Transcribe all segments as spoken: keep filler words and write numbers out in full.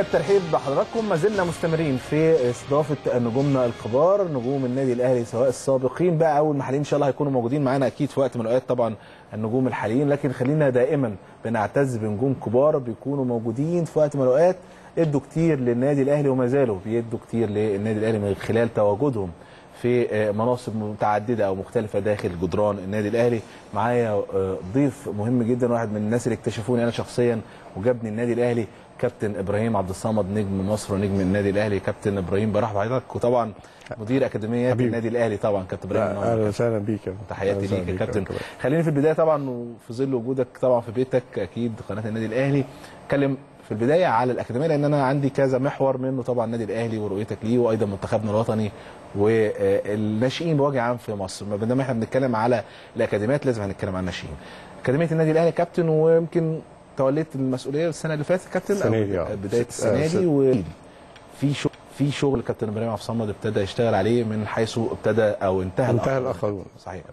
بجد ترحيب بحضراتكم. ما زلنا مستمرين في استضافه نجومنا الكبار، نجوم النادي الاهلي سواء السابقين بقى او المحليين ان شاء الله هيكونوا موجودين معانا اكيد في وقت من الاوقات طبعا النجوم الحاليين، لكن خلينا دائما بنعتز بنجوم كبار بيكونوا موجودين في وقت من الاوقات ادوا كتير للنادي الاهلي وما زالوا بيدوا كتير للنادي الاهلي من خلال تواجدهم في مناصب متعدده او مختلفه داخل جدران النادي الاهلي. معايا ضيف مهم جدا، واحد من الناس اللي اكتشفوني انا شخصيا وجابني النادي الاهلي، كابتن ابراهيم عبد الصمد نجم مصر ونجم النادي الاهلي. كابتن ابراهيم برحب بحضرتك، وطبعا مدير اكاديميات النادي الاهلي طبعا كابتن ابراهيم. اهلا وسهلا بيك، تحياتي ليك يا كابتن. خليني في البدايه طبعا وفي ظل وجودك طبعا في بيتك اكيد قناه النادي الاهلي، اتكلم في البدايه على الاكاديميه لان انا عندي كذا محور منه طبعا النادي الاهلي ورؤيتك ليه، وايضا منتخبنا الوطني والناشئين بوجه عام في مصر. ما دام احنا بنتكلم على الاكاديميات لازم هنتكلم عن الناشئين. اكاديميه النادي الاهلي كابتن، ويمكن توليت المسؤوليه السنه اللي فاتت كابتن السنه دي بدايه السنه دي، وفي شغل في شغل كابتن ابراهيم عبد الصمد ابتدى يشتغل عليه من حيث ابتدى او انتهى انتهى الاخرون. صحيح.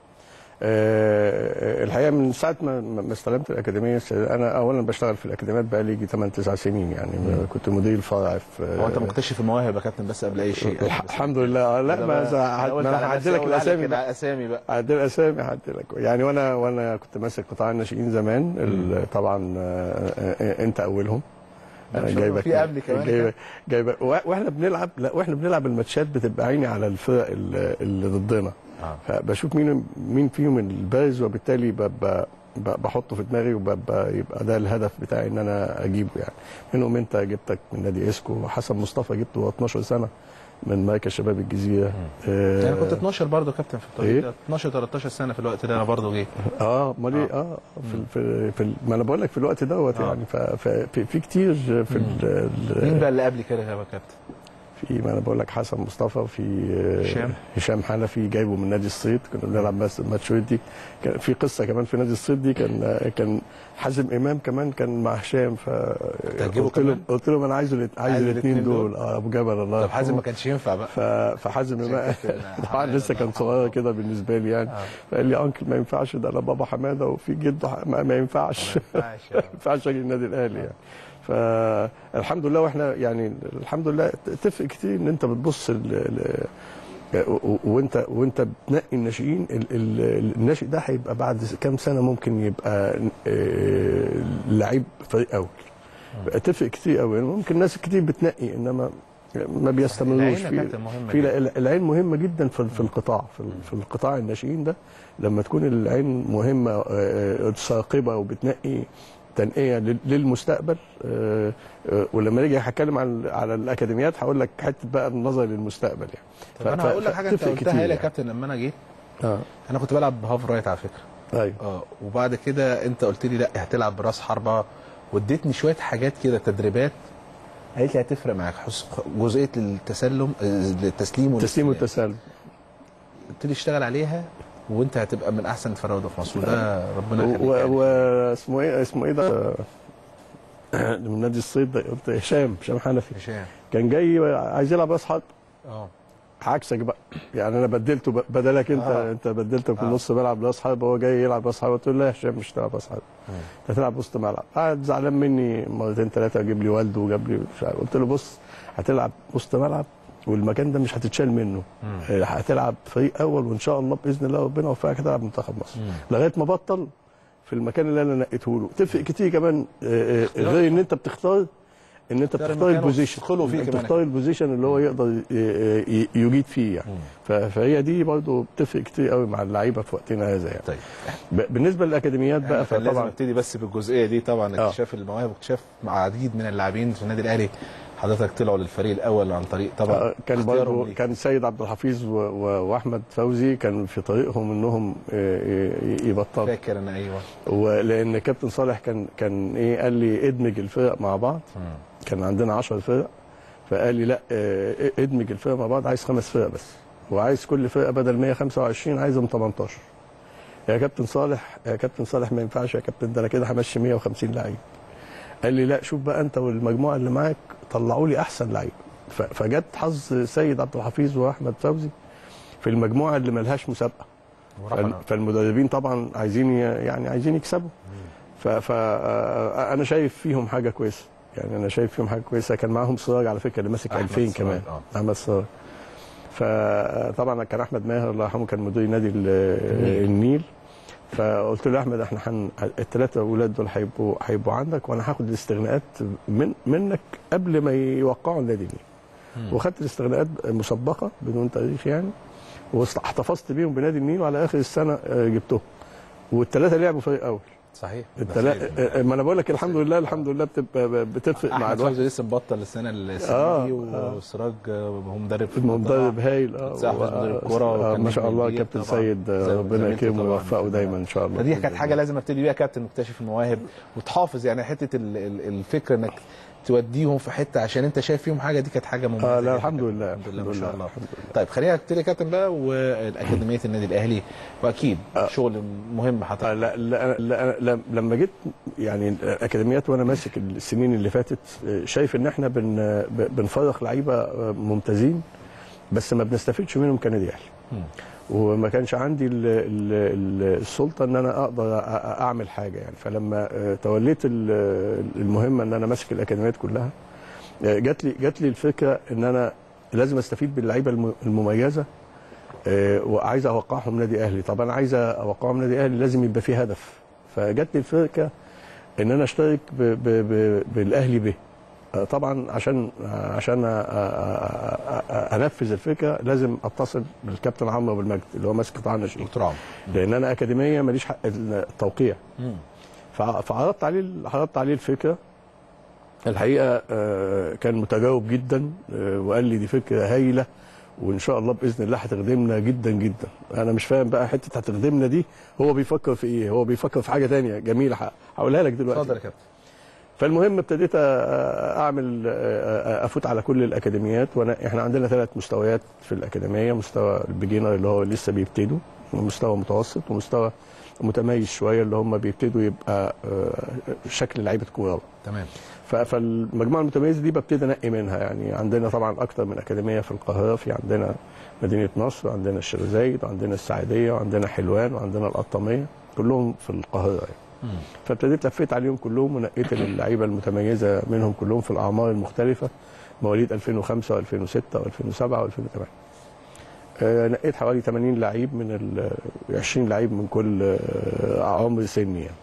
أه الحقيقه من ساعه ما ما استلمت الاكاديميه، انا اولا بشتغل في الاكاديميات بقى لي ثمانية تسعة سنين يعني. مم. كنت مدير الفرع في. هو انت مكتشف المواهب يا كابتن بس قبل اي شيء؟ الحمد لله. لا ما انا هعدي لك الاسامي بقى. اسامي بقى هعدي الاسامي هعدي لك يعني. وانا وانا كنت ماسك قطاع الناشئين زمان. طبعا انت اولهم. انا جايبك في قبل كمان جايبك جايبك واحنا بنلعب. لا واحنا بنلعب الماتشات بتبقى عيني على الفرق اللي ضدنا. آه. فبشوف مين مين فيهم البارز، وبالتالي ببقى بحطه في دماغي وببقى يبقى ده الهدف بتاعي ان انا اجيبه يعني. منهم انت جبتك من نادي اسكو، وحسن مصطفى جبته وهو اتناشر سنه من مركز شباب الجزيره. آه انا كنت اتناشر برضه كابتن في الطريق ده. اتناشر تلتاشر سنه في الوقت ده انا برضه جيت. اه امال ايه. اه في في, في ما انا بقول لك في الوقت دوت آه. يعني. ففي في كتير في مين بقى اللي قبل كده يا كابتن؟ في ما انا بقول لك حسن مصطفى، وفي هشام هشام حنفي جايبه من نادي الصيد، كنا بنلعب بس ماتش ودي. كان في قصه كمان في نادي الصيد دي، كان كان حازم امام كمان كان مع هشام. ف قلت له قلت له انا عايزه عايز الاثنين دول. اه ابو جبل الله يرحمه. طب حازم ما كانش ينفع بقى. فحازم امام طبعا لسه كان صغير كده بالنسبه لي يعني. فقال لي انكل ما ينفعش، ده انا بابا حماده وفي جده ما ينفعش ما ينفعش اجي النادي الاهلي يعني. فالحمد لله. واحنا يعني الحمد لله تفرق كتير ان انت بتبص وانت وانت بتنقي الناشئين. الناشئ ده هيبقى بعد كام سنه ممكن يبقى لعيب فريق اول. تفرق كتير قوي. ممكن ناس كتير بتنقي انما ما بيستمروش في في العين مهمه جدا في في القطاع في, في القطاع الناشئين ده. لما تكون العين مهمه ثاقبه وبتنقي تنقيه للمستقبل. أه أه ولما نيجي هتكلم على على الاكاديميات هقول لك حته بقى النظر للمستقبل يعني. طب انا هقول لك حاجه انت قلتها لي يا كابتن لما انا جيت. اه انا كنت بلعب بهاف رايت على فكره. ايوه. اه وبعد كده انت قلت لي لا هتلعب براس حربه، واديتني شويه حاجات كده تدريبات قالت لي هتفرق معاك جزئيه التسلم التسليم التسليم والتسلم. قلت لي اشتغل عليها وانت هتبقى من احسن الفراوده في مصر. وده ربنا يخليك. واسمه ايه اسمه ايه ده من نادي الصيد ده؟ قلت هشام هشام حنفي. هشام كان جاي عايز يلعب راس حرب. اه عكسك بقى يعني. انا بدلته بدلك انت. آه. انت بدلته في آه. النص بلعب راس حرب، هو جاي يلعب راس حرب. قلت له لا يا هشام مش هتلعب راس حرب، انت هتلعب وسط ملعب. قعد زعلان مني مرتين ثلاثه، جاب لي والده وجاب لي مش عارف. قلت له بص هتلعب وسط ملعب والمكان ده مش هتتشال منه. مم. هتلعب فريق اول وان شاء الله باذن الله ربنا يوفقك هتلعب منتخب مصر. مم. لغايه ما بطل في المكان اللي انا نقيته له. تفرق كتير كمان غير ان انت بتختار ان انت بتختار البوزيشن. بتختار البوزيشن اللي هو يقدر يجيد فيه يعني. فهي دي برضه بتفرق كتير قوي مع اللعيبه في وقتنا هذا يعني. طيب بالنسبه للاكاديميات بقى فطبعا لازم نبتدي بس بالجزئيه دي طبعا. اكتشاف المواهب واكتشاف عديد من اللاعبين في النادي الاهلي حضرتك طلعوا للفريق الاول عن طريق طبعا كان برضه كان سيد عبد الحفيظ واحمد فوزي كان في طريقهم انهم يبطلوا. فاكر انا ايوه. ولان كابتن صالح كان كان ايه قال لي ادمج الفرق مع بعض. م. كان عندنا عشر فرق، فقال لي لا ادمج الفرق مع بعض، عايز خمس فرق بس، وعايز كل فرقه بدل مية وخمسة وعشرين عايزهم تمنتاشر. يا كابتن صالح يا كابتن صالح ما ينفعش يا كابتن، ده انا كده همشي مية وخمسين لعيب. قال لي لا شوف بقى انت والمجموعه اللي معاك طلعوا لي احسن لعيب. فجت حظ سيد عبد الحفيظ واحمد فوزي في المجموعه اللي ملهاش مسابقه. فالمدربين طبعا عايزين يعني عايزين يكسبوا. فانا شايف فيهم حاجه كويسه. يعني انا شايف فيهم حاجه كويسه. كان معاهم سراج على فكره اللي ماسك ألفين كمان، آه. احمد سراج. فطبعا كان احمد ماهر الله يرحمه كان مدير نادي النيل. فقلت له يا احمد احنا حن... الثلاثه اولاد دول هيبقوا هيبقوا عندك، وانا هاخد الاستغناءات من منك قبل ما يوقعوا النادي النيل. وخدت الاستغناءات مسبقه بدون تاريخ يعني، واحتفظت بيهم بنادي النيل، وعلى اخر السنه جبتهم. والثلاثه لعبوا فريق اول. صحيح. التلا... ما انا بقول لك الحمد لله الحمد لله بتبقى بتفرق مع الواحد. لسه مبطل السنه السنه آه دي، وسراج هو مدرب مدرب هايل. اه مدرب كوره ما شاء الله. كابتن سيد ربنا يكرمه ويوفقه دايما ان شاء الله. فدي كانت حاجه لازم ابتدي بيها كابتن، مكتشف المواهب وتحافظ يعني حته الفكره انك توديهم في حته عشان انت شايف فيهم حاجه، دي كانت حاجه مميزه. اه لا الحمد لله الحمد لله ما شاء الله. طيب خلينا نبتدي يا كابتن بقى واكاديميه النادي الاهلي، واكيد آه شغل مهم حضرتك. آه لا, لا, لا, لا لما جيت يعني الاكاديميات وانا ماسك السنين اللي فاتت، شايف ان احنا بن بنفرخ لعيبه ممتازين بس ما بنستفيدش منهم كنادي اهلي. وما كانش عندي ال ال السلطه ان انا اقدر اعمل حاجه يعني. فلما توليت المهمه ان انا ماسك الاكاديميات كلها، جات لي جات لي الفكره ان انا لازم استفيد باللعيبه المميزه، وعايز اوقعهم نادي اهلي. طب انا عايز اوقعهم نادي اهلي لازم يبقى فيه هدف. فجات لي الفكره ان انا اشترك ب ب ب بالاهلي به. طبعا عشان عشان انفذ الفكره لازم اتصل بالكابتن عمرو بالمجد اللي هو ماسك قطاع الناشئين، لان انا اكاديميه ماليش حق التوقيع. فعرضت عليه عرضت عليه الفكره. الحقيقه كان متجاوب جدا، وقال لي دي فكره هايله وان شاء الله باذن الله هتخدمنا جدا جدا. انا مش فاهم بقى حته هتخدمنا دي، هو بيفكر في ايه؟ هو بيفكر في حاجه ثانيه جميله هقولها لك دلوقتي. اتفضل يا كابتن. فالمهم ابتديت اعمل افوت على كل الاكاديميات، وانا احنا عندنا ثلاث مستويات في الاكاديميه: مستوى البيجينر اللي هو لسه بيبتدوا، ومستوى متوسط، ومستوى متميز شويه اللي هم بيبتدوا يبقى شكل لعيبه كوره. تمام. فالمجموعه المتميزه دي ببتدي انقي منها يعني. عندنا طبعا اكتر من اكاديميه في القاهره، في عندنا مدينه نصر، وعندنا الشيخ زايد، وعندنا السعيديه، وعندنا حلوان، وعندنا القطاميه، كلهم في القاهره يعني. فابتديت لفيت عليهم كلهم ونقيت اللعيبه المتميزه منهم كلهم في الاعمار المختلفه، مواليد ألفين وخمسة وألفين وستة وألفين وسبعة وألفين وثمانية. آه نقيت حوالي ثمانين لعيب من ال عشرين لعيب من كل آه عمر سني يعني.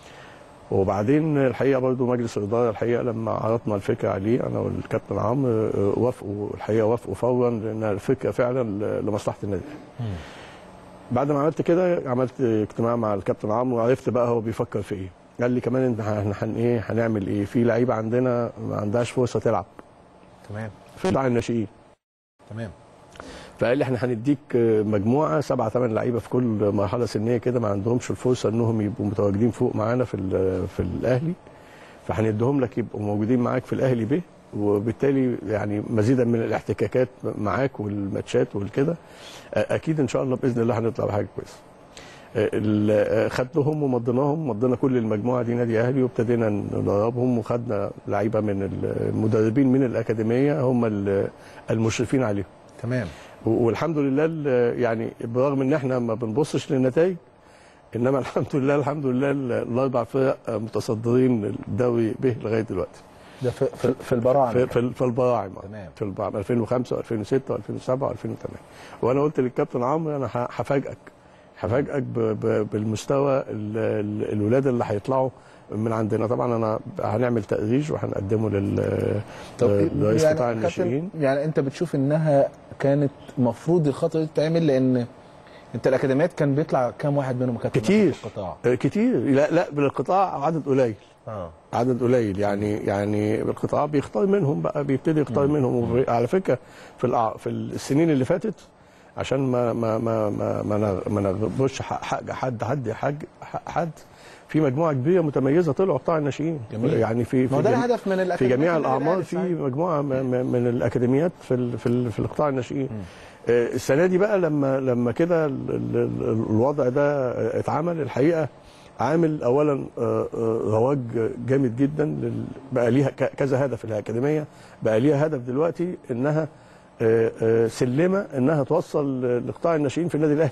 وبعدين الحقيقه برضو مجلس الاداره الحقيقه لما عرضنا الفكره عليه انا والكابتن عمرو وافقوا الحقيقه وافقوا فورا، لان الفكره فعلا لمصلحه النادي. بعد ما عملت كده عملت اجتماع مع الكابتن عمرو وعرفت بقى هو بيفكر في ايه. قال لي كمان انت هن ايه هنعمل ايه؟ في لعيبه عندنا ما عندهاش فرصه تلعب. تمام. في قطاع الناشئين. تمام. فقال لي احنا هنديك مجموعه سبعه ثمان لعيبه في كل مرحله سنيه كده ما عندهمش الفرصه انهم يبقوا متواجدين فوق معانا في في الاهلي، فهنديهم لك يبقوا موجودين معاك في الاهلي به، وبالتالي يعني مزيدا من الاحتكاكات معاك والماتشات والكده اكيد ان شاء الله باذن الله هنطلع بحاجه كويسه. خدناهم ومضيناهم، مضينا كل المجموعه دي نادي اهلي وابتدينا ندربهم، وخدنا لعيبه من المدربين من الاكاديميه هم المشرفين عليهم. تمام. والحمد لله يعني برغم ان احنا ما بنبصش للنتائج، انما الحمد لله الحمد لله الاربع فرق متصدرين الدوري به لغايه دلوقتي. ده في في, في البراعم في, في, في البراعم تمام. في البراعم ألفين وخمسة وألفين وستة وألفين وسبعة وألفين وثمانية. وانا قلت للكابتن عمرو انا هفاجئك هفاجئك بالمستوى الولاد اللي هيطلعوا من عندنا. طبعا انا هنعمل تأريج وهنقدمه لرئيس قطاع يعني الناشئين. يعني انت بتشوف انها كانت المفروض الخطوه دي تتعمل، لان انت الاكاديميات كان بيطلع كام واحد منهم كابتن كتير في القطاع؟ كتير. لا لا بالقطاع عدد قليل. اه عدد قليل يعني يعني بالقطاع بيختار منهم بقى بيبتدي يختار منهم. على فكره في الع... في السنين اللي فاتت عشان ما ما ما ما ما, ما نغبش حق حد حد حد حد في مجموعه كبيره متميزه طلعوا قطاع الناشئين. يعني في في, ده الهدف من في جميع الاعمار، في مجموعه من الاكاديميات في في في القطاع الناشئين. السنه دي بقى لما لما كده الوضع ده اتعمل الحقيقه عامل اولا رواج جامد جدا. بقى ليها كذا هدف الاكاديميه، بقى ليها هدف دلوقتي انها سلمه انها توصل لقطاع الناشئين في النادي الاهلي.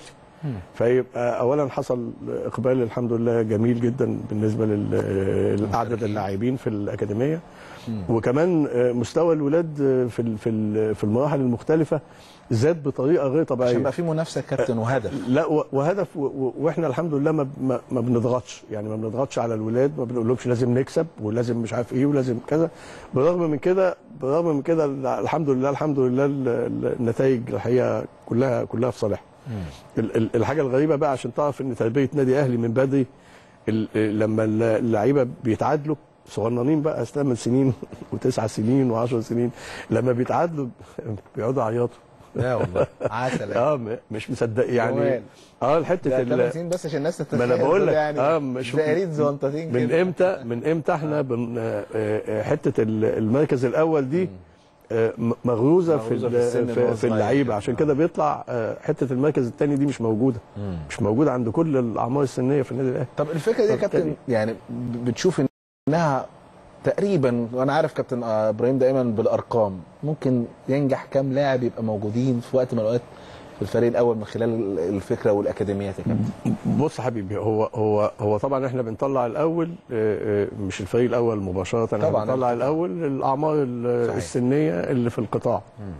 فيبقى اولا حصل اقبال الحمد لله جميل جدا بالنسبه لعدد اللاعبين في الاكاديميه، وكمان مستوى الولاد في في في المراحل المختلفه زاد بطريقه غير طبيعيه عشان بقى في منافسه كابتن وهدف. لا وهدف، واحنا الحمد لله ما ما بنضغطش، يعني ما بنضغطش على الولاد، ما بنقولهمش لازم نكسب ولازم مش عارف ايه ولازم كذا. بالرغم من كده بالرغم من كده الحمد لله الحمد لله النتائج الحقيقه كلها كلها في صالحنا. الحاجه الغريبه بقى عشان تعرف ان تربيه نادي اهلي من بدري، لما اللعيبه بيتعادلوا صغننين بقى ثمان سنين وتسع سنين وعشر سنين، لما بيتعادلوا بيقعدوا يعيطوا. لا والله عسل. اه مش مصدق يعني. اه الحته ثمان سنين بس عشان الناس تتخيل. ما انا بقول لك يعني اه مش زائرين زونطتين من كده. امتى من امتى احنا بن حته المركز الاول دي مغروزه في في, في اللعيبه، عشان كده بيطلع حته المركز الثاني دي مش موجوده. مم. مش موجوده عند كل الاعمار السنيه في النادي الاهلي. طب الفكره دي يا كابتن يعني بتشوف انها تقريبا، وانا عارف كابتن ابراهيم دايما بالارقام، ممكن ينجح كام لاعب يبقى موجودين في وقت من الاوقات في الفريق الاول من خلال الفكره والاكاديميات يا كابتن؟ بص يا حبيبي، هو هو هو طبعا احنا بنطلع الاول مش الفريق الاول مباشره، طبعا بنطلع الاول الاعمار السنيه اللي في القطاع. م.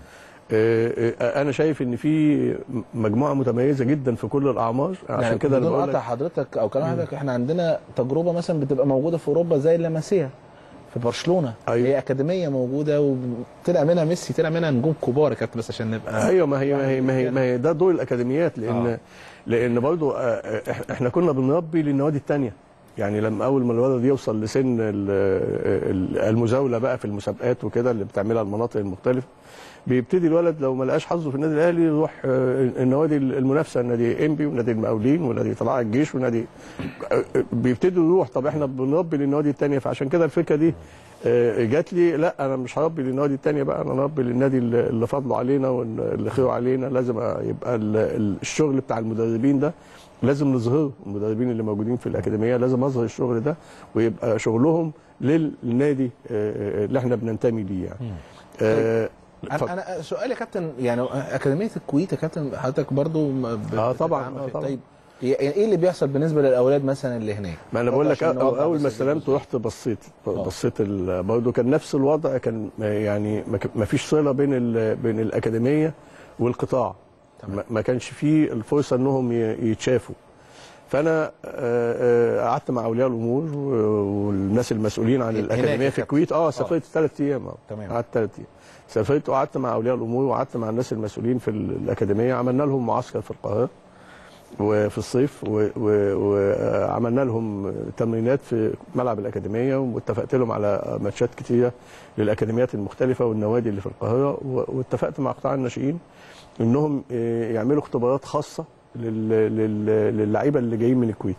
انا شايف ان في مجموعه متميزه جدا في كل الاعمار، عشان يعني كده بدون قطع حضرتك او كلام حضرتك، احنا عندنا تجربه مثلا بتبقى موجوده في اوروبا زي اللاماسيا في برشلونه. أيوة. هي اكاديميه موجوده وطلع منها ميسي، طلع منها نجوم كبار يا كابتن، بس عشان نبقى ايوه ما هي ما هي ما هي, ما هي ده دور الاكاديميات، لان آه. لان برضه احنا كنا بنربي للنوادي الثانيه. يعني لما اول ما الولد يوصل لسن المزاوله بقى في المسابقات وكده اللي بتعملها المناطق المختلفه، بيبتدي الولد لو ما لقاش حظه في النادي الاهلي يروح النوادي المنافسه، نادي انبي ونادي المقاولين ونادي طلائع الجيش ونادي، بيبتدوا يروح. طب احنا بنربي للنوادي الثانيه، فعشان كده الفكره دي جات لي، لا انا مش هربي للنوادي الثانيه بقى، انا هربي للنادي اللي فضله علينا واللي خيره علينا. لازم يبقى الشغل بتاع المدربين ده لازم نظهره، المدربين اللي موجودين في الاكاديميه لازم اظهر الشغل ده ويبقى شغلهم للنادي اللي احنا بننتمي ليه يعني. آه انا انا سؤالي يا كابتن، يعني اكاديميه الكويت يا كابتن حضرتك برضو اه طبعا اه طبعا. طيب ايه اللي بيحصل بالنسبه للاولاد مثلا اللي هناك؟ ما انا بقول لك اول ما استلمت رحت بصيت بصيت برضه كان نفس الوضع، كان يعني ما فيش صله بين بين الاكاديميه والقطاع. تمام. ما كانش فيه الفرصه انهم يتشافوا. فانا قعدت مع اولياء الامور والناس المسؤولين عن الاكاديميه في الكويت. اه سافرت ثلاث ايام. تمام. قعدت ثلاث ايام سافرت وقعدت مع اولياء الامور وقعدت مع الناس المسؤولين في الاكاديميه. عملنا لهم معسكر في القاهره وفي الصيف، وعملنا لهم تمرينات في ملعب الاكاديميه، واتفقت لهم على ماتشات كتيره للاكاديميات المختلفه والنوادي اللي في القاهره، واتفقت مع قطاع الناشئين انهم يعملوا اختبارات خاصه للعيبه اللي جايين من الكويت.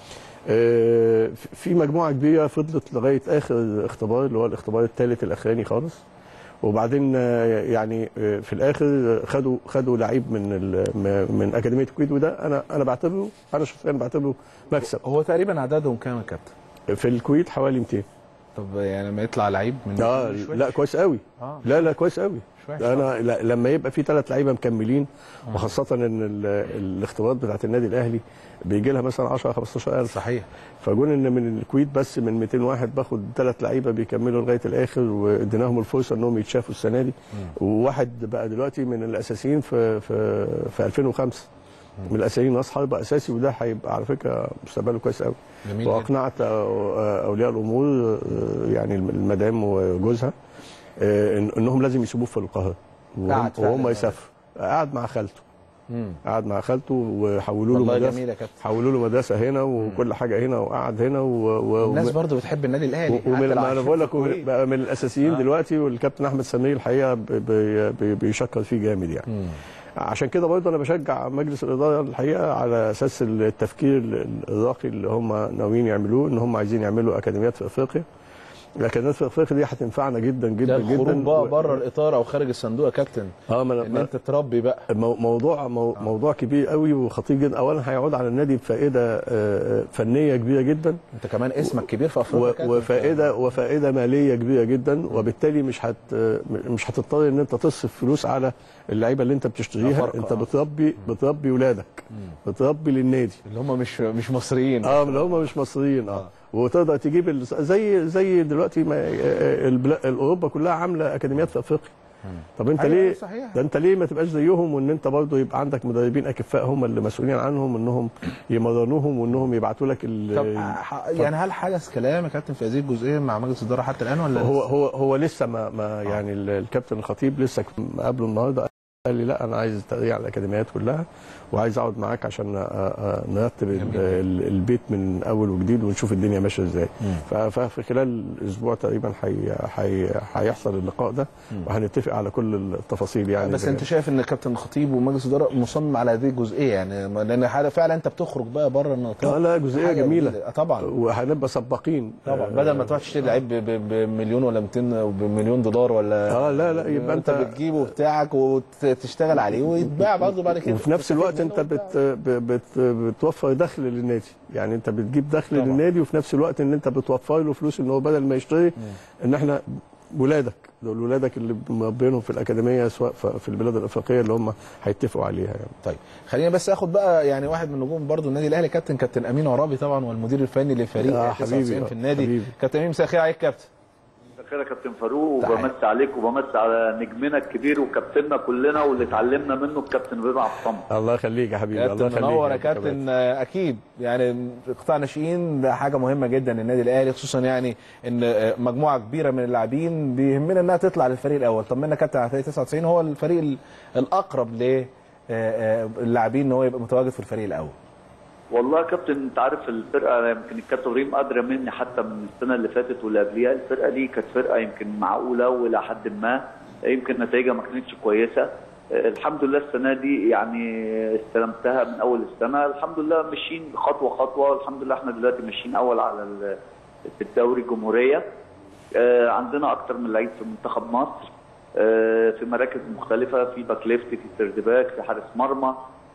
في مجموعه كبيره فضلت لغايه اخر اختبار اللي هو الاختبار الثالث الاخراني خالص، وبعدين يعني في الاخر خدوا خدوا لعيب من من اكاديميه الكويت، وده انا انا بعتبره انا شخصيا بعتبره مكسب. هو تقريبا عددهم كام يا كابتن؟ في الكويت حوالي مئتين. طب يعني لما يطلع لعيب من اه لا كويس قوي. آه. لا لا كويس قوي. انا لما يبقى في ثلاث لعيبه مكملين، آه. وخاصه ان الاختبارات بتاعت النادي الاهلي بيجي لها مثلا عشرة خمستاشر ألف. صحيح. فقول ان من الكويت بس من مئتين واحد باخد ثلاث لعيبه بيكملوا لغايه الاخر، واديناهم الفرصه انهم يتشافوا السنه دي. م. وواحد بقى دلوقتي من الاساسيين في في في ألفين وخمسة من الاساسيين راس حربة اساسي، وده هيبقى على فكره مستقبله كويس قوي. واقنعت اولياء الامور يعني المدام وجوزها انهم لازم يسيبوه في القاهره وهم يسافروا. قعد مع خالته قعد مع خالته وحولوا له مدرسه حولوا له مدرسه هنا وكل حاجه هنا، وقعد هنا و... و... الناس برضه بتحب النادي الاهلي. ومن انا بقول لك بقى من الاساسيين آه. دلوقتي، والكابتن احمد سمير الحقيقه بي... بي... بيشكر فيه جامد يعني. مم. عشان كده برضه انا بشجع مجلس الاداره الحقيقه على اساس التفكير الراقي اللي هم ناويين يعملوه، ان هم عايزين يعملوا اكاديميات في افريقيا. الاكاديميات في افريقيا دي هتنفعنا جدا جدا جدا. الخروج بقى بره الاطار او خارج الصندوق يا كابتن، اه ما ان انت تربي بقى موضوع موضوع كبير قوي وخطير جدا. اولا هيعود على النادي بفائده فنيه كبيره جدا، انت كمان اسمك كبير في افريقيا، وفائده وفائده ماليه كبيره جدا، وبالتالي مش هت مش هتضطر ان انت تصرف فلوس على اللعيبه اللي انت بتشتريها. انت بتربي بتربي ولادك، بتربي للنادي اللي هم مش مش مصريين، اه اللي هم مش مصريين اه وتقدر تجيب زي زي دلوقتي اوروبا كلها عامله اكاديميات في افريقيا. طب انت ليه ده انت ليه ما تبقاش زيهم، وان انت برضه يبقى عندك مدربين اكفاء هم اللي مسؤولين عنهم، انهم يمرنوهم وانهم يبعتوا لك ال طب يعني هل حدث كلام يا كابتن في هذه الجزئيه مع مجلس الاداره حتى الان ولا هو هو هو لسه ما, ما يعني الكابتن الخطيب لسه قبله النهارده قال لي لا انا عايز تغيير على الاكاديميات كلها، وعايز اقعد معاك عشان نرتب البيت من اول وجديد ونشوف الدنيا ماشيه ازاي. ففي خلال اسبوع تقريبا هيحصل اللقاء ده وهنتفق على كل التفاصيل يعني. بس انت شايف ان الكابتن الخطيب ومجلس الاداره مصمم على هذه الجزئيه يعني، لان فعلا انت بتخرج بقى بره النطاق. اه لا جزئيه جميله طبعا، وهنبقى سباقين طبعا بدل ما تروح تشتري لعيب بمليون ولا مئتين بمليون دولار ولا اه لا لا يبقى انت بتجيبه بتاعك وتشتغل عليه ويتباع برضه بعد كده، وفي نفس الوقت انت بت بت بتوفر دخل للنادي. يعني انت بتجيب دخل طبعا للنادي، وفي نفس الوقت ان انت بتوفر له فلوس، ان هو بدل ما يشتري ان احنا ولادك دول ولادك اللي مربينهم في الاكاديميه سواء في البلاد الافريقيه اللي هم هيتفقوا عليها يعني. طيب خلينا بس اخد بقى يعني واحد من نجوم برضه النادي الاهلي، كابتن كابتن امين عرابي طبعا، والمدير الفني لفريق آه تسعة وتسعين في النادي. حبيبي. كابتن امين مساء الخير عليك كابتن. خير يا كابتن فاروق، وبمسي عليك وبمسي على نجمنا الكبير وكابتننا كلنا واللي اتعلمنا منه الكابتن رضا عبد الصمد. الله يخليك يا حبيبي، الله يخليك. منور يا كابتن. اكيد يعني قطاع ناشئين ده حاجه مهمه جدا للنادي الاهلي، خصوصا يعني ان مجموعه كبيره من اللاعبين بيهمنا انها تطلع للفريق الاول. طمنا كابتن على فريق تسعة وتسعين، هو الفريق الاقرب للاعبين ان هو يبقى متواجد في الفريق الاول. والله يا كابتن انت عارف الفرقه، يمكن الكابتن ابراهيم ادرى مني حتى من السنه اللي فاتت واللي قبليها. الفرقه دي كانت فرقه يمكن معقوله والى حد ما، يمكن نتائجها ما كانتش كويسه. الحمد لله السنه دي يعني استلمتها من اول السنه، الحمد لله ماشيين خطوه خطوه. الحمد لله احنا دلوقتي ماشيين اول على في الدوري الجمهوريه. عندنا اكتر من لعيب في منتخب مصر في مراكز مختلفه، في باك ليفت، في سيرد باك، في حارس مرمى.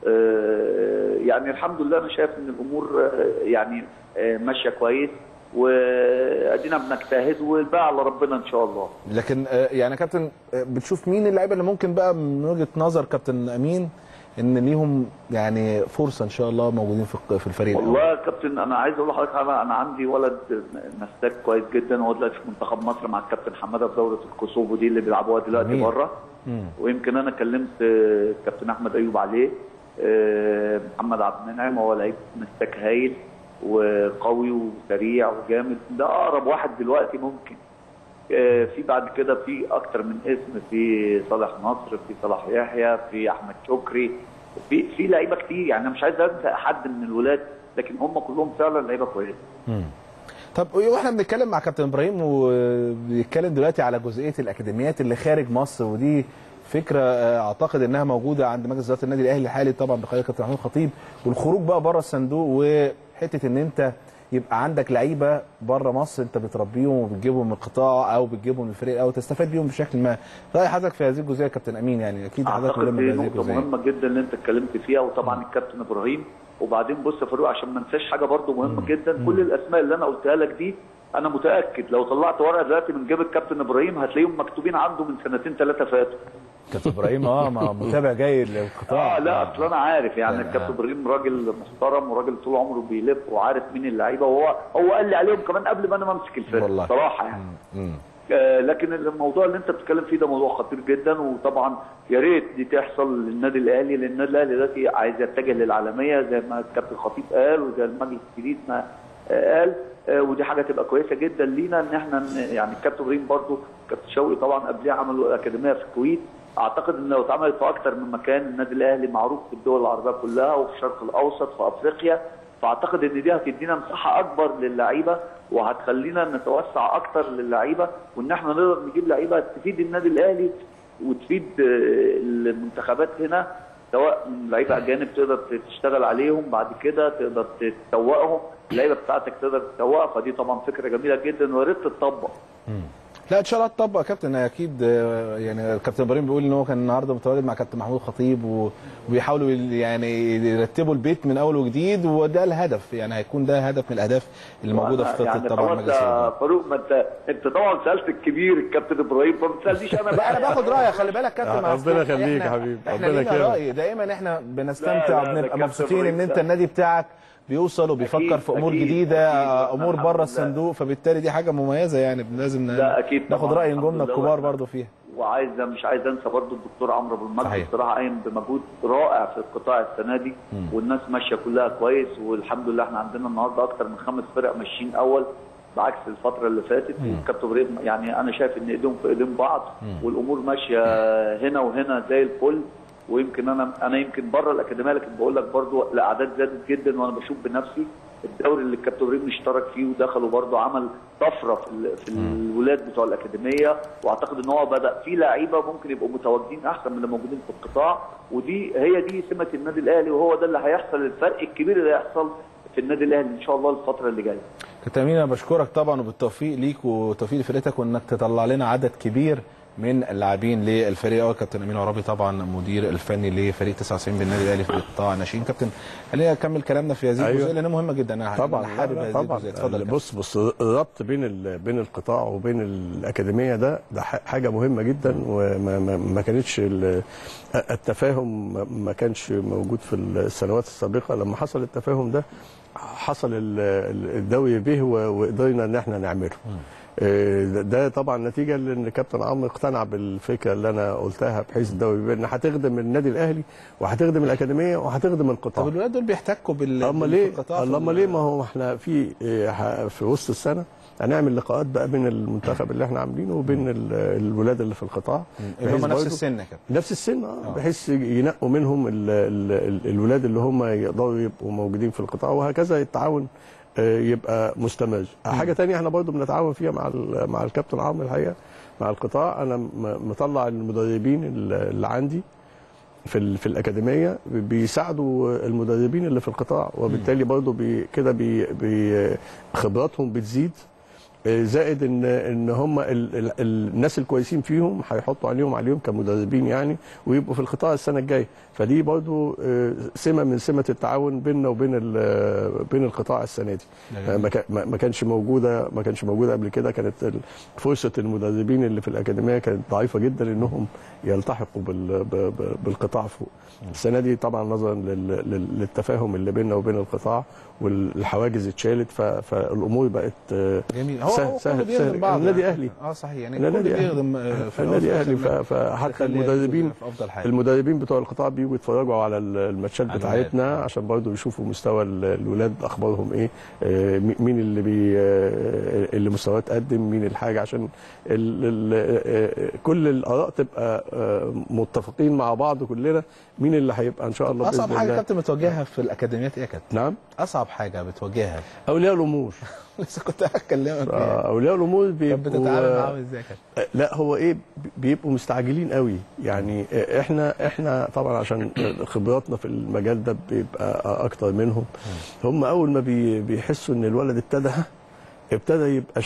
يعني الحمد لله انا شايف ان الامور يعني ماشيه كويس، وادينا بنجتهد والباقي على ربنا ان شاء الله. لكن يعني يا كابتن بتشوف مين اللعيبه اللي ممكن بقى من وجهه نظر كابتن امين ان ليهم يعني فرصه ان شاء الله موجودين في في الفريق؟ والله يا كابتن انا عايز اقول لحضرتك انا انا عندي ولد مساك كويس جدا، هو دلوقتي في منتخب مصر مع الكابتن حماده في دوره الكوسوفو دي اللي بيلعبوها دلوقتي بره. ويمكن انا كلمت الكابتن احمد ايوب عليه. محمد عبد المنعم هو لعيب مساك هايل وقوي وسريع وجامد، ده اقرب واحد دلوقتي ممكن. في بعد كده في اكتر من اسم، في صالح نصر، في صلاح يحيى، في احمد شكري، في في لعيبه كتير يعني. انا مش عايز انسى حد من الولاد، لكن هم كلهم فعلا لعيبه كويسه. طب واحنا بنتكلم مع كابتن ابراهيم وبيتكلم دلوقتي على جزئيه الاكاديميات اللي خارج مصر، ودي فكره اعتقد انها موجوده عند مجلس اداره النادي الاهلي الحالي طبعا بقياده كابتن محمود الخطيب، والخروج بقى بره الصندوق، وحته ان انت يبقى عندك لعيبه بره مصر انت بتربيهم وبتجيبهم من القطاع او بتجيبهم من الفريق او تستفاد بيهم بشكل ما. راي حضرتك في هذه الجزئيه يا كابتن امين؟ يعني اكيد حضرتك ملم بهذه الجزئيه. مهمه جدا اللي انت اتكلمت فيها، وطبعا الكابتن ابراهيم. وبعدين بص يا فاروق عشان ما انساش حاجه برده مهمه مم. جدا. مم. كل الاسماء اللي انا قلتها لك دي انا متاكد لو طلعت ورقه دلوقتي من جيب الكابتن ابراهيم هتلاقيهم مكتوبين عنده من سنتين ثلاثه فاتوا. كابتن ابراهيم اه متابع جيد للقطاع. اه لا اصل انا عارف يعني الكابتن ابراهيم راجل محترم وراجل طول عمره بيلف وعارف مين اللعيبه، وهو هو قال لي عليهم كمان قبل ما انا امسك الفرقه صراحه يعني. مم. آه لكن الموضوع اللي انت بتتكلم فيه ده موضوع خطير جدا، وطبعا يا ريت دي تحصل للنادي الاهلي، لان النادي الاهلي دلوقتي عايز يتجه للعالميه زي ما الكابتن الخطيب قال وزي المجلس الجديد ما آه قال. آه ودي حاجه تبقى كويسه جدا لينا ان احنا يعني الكابتن ابراهيم برضه كابتن شوقي طبعا قبلها عملوا اكاديميه في الكويت. اعتقد ان لو اتعملت في اكتر من مكان، النادي الاهلي معروف في الدول العربيه كلها وفي الشرق الاوسط في افريقيا، فاعتقد ان دي هتدينا مساحه اكبر للعيبه وهتخلينا نتوسع اكتر للعيبه، وان احنا نقدر نجيب لعيبه تفيد النادي الاهلي وتفيد المنتخبات هنا. سواء لعيبه اجانب تقدر تشتغل عليهم، بعد كده تقدر تسوقهم، اللعيبه بتاعتك تقدر تسوقها، فدي طبعا فكره جميله جدا ويا ريت تتطبق. لا ان شاء الله تطبق يا كابتن اكيد. يعني الكابتن ابراهيم بيقول ان هو كان النهارده متواجد مع كابتن محمود خطيب وبيحاولوا يعني يرتبوا البيت من اول وجديد، وده الهدف، يعني هيكون ده هدف من الاهداف اللي موجوده في خطه يعني طبعا مجلس الاداره. فاروق ما انت انت طبعا سالت الكبير الكابتن ابراهيم، فما تسالنيش انا بقى. انا باخد رايك، خلي بالك كابتن. ربنا يخليك يا حبيبي، احنا لينا راي دايما، احنا بنستمتع وبنبقى مبسوطين ان انت النادي بتاعك بيوصل وبيفكر في امور أكيد جديده، أكيد امور بره الصندوق، فبالتالي دي حاجه مميزه يعني لازم ناخد راي نجومنا الكبار برضو فيها. وعايز مش عايز انسى برضو الدكتور عمرو ابو المجد، بصراحه قايم بمجهود رائع في القطاع السنه دي، والناس ماشيه كلها كويس، والحمد لله احنا عندنا النهارده اكتر من خمس فرق ماشيين اول بعكس الفتره اللي فاتت. والكابتن ابراهيم يعني انا شايف ان ايديهم في ايدين بعض، والامور ماشيه هنا وهنا زي الفل. ويمكن انا انا يمكن بره الاكاديميه، لكن بقول لك برضو الاعداد زادت جدا، وانا بشوف بنفسي الدوري اللي الكابتن ابراهيم اشترك فيه ودخلوا برضو عمل طفره في في الولاد بتوع الاكاديميه، واعتقد ان هو بدا في لعيبه ممكن يبقوا متواجدين احسن من اللي موجودين في القطاع، ودي هي دي سمه النادي الاهلي، وهو ده اللي هيحصل، الفرق الكبير اللي هيحصل في النادي الاهلي ان شاء الله الفتره اللي جايه. كابتن امين انا بشكرك طبعا، وبالتوفيق ليك وتوفيق لفرقتك، وانك تطلع لنا عدد كبير من اللاعبين للفريق الاول. كابتن امين عرابي طبعا مدير الفني لفريق تسعة وتسعين بالنادي الاهلي في قطاع الناشئين. كابتن خلينا نكمل كلامنا في هذه الجزئيه لانها مهمه جدا. انا طبعا حابب هذه الجزئيه. اتفضل. بص بص الربط بين بين القطاع وبين الاكاديميه ده ده حاجه مهمه جدا، وما ما, ما كانتش التفاهم ما كانش موجود في السنوات السابقه. لما حصل التفاهم ده حصل الدوري به وقدرنا ان احنا نعمله. ده طبعا نتيجه لان كابتن عمرو اقتنع بالفكره اللي انا قلتها، بحيث الدوري ان هتخدم النادي الاهلي وهتخدم الاكاديميه وهتخدم القطاع. طب الولاد دول بيحتكوا بال اما ليه؟ اما ليه؟ ما هو احنا في في وسط السنه هنعمل لقاءات بقى بين المنتخب اللي احنا عاملينه وبين الولاد اللي في القطاع، اللي هم نفس السن كده، نفس السن اه بحيث ينقوا منهم ال ال الولاد اللي هم يقدروا يبقوا موجودين في القطاع، وهكذا التعاون يبقى مستمر. حاجه ثانيه احنا برضو بنتعاون فيها مع مع الكابتن عمرو الحقيقه مع القطاع. انا مطلع المدربين اللي عندي في في الاكاديميه بيساعدوا المدربين اللي في القطاع، وبالتالي برضو بي كده بي بي خبراتهم بتزيد، زائد ان ان هم ال ال الناس الكويسين فيهم هيحطوا عليهم عليهم كمدربين يعني، ويبقوا في القطاع السنه الجايه. فدي برضو سمه من سمه التعاون بيننا وبين بين القطاع السنه دي. ما كانش موجوده ما كانش موجوده قبل كده. كانت فرصه المدربين اللي في الاكاديميه كانت ضعيفه جدا انهم يلتحقوا بالقطاع فوق. السنه دي طبعا نظرا للتفاهم اللي بيننا وبين القطاع والحواجز اتشالت، فالامور بقت جميل. هو سهل سهل سهل. النادي اهلي اه صحيح، يعني النادي بيخدم في النادي اهلي، فحتى المدربين المدربين بتوع القطاع بيجوا يتفرجوا على الماتشات بتاعتنا عشان برضه يشوفوا مستوى الولاد اخبارهم ايه، مين اللي بي اللي مستواه اتقدم، مين الحاجه، عشان ال ال كل الاراء تبقى متفقين مع بعض كلنا مين اللي هيبقى ان شاء الله. اصعب حاجه يا كابتن بتواجهها في الاكاديميات ايه يا كابتن؟ نعم، اصعب حاجه بتواجهها اولياء الامور. لسه كنت هكلمك فيها. اولياء الامور بيبقوا بتتعامل معاهم ازاي كده؟ لا هو ايه، بيبقوا مستعجلين قوي يعني. احنا احنا طبعا عشان خبراتنا في المجال ده بيبقى اكتر منهم. هم اول ما بي بيحسوا ان الولد ابتدى ابتدى يبقى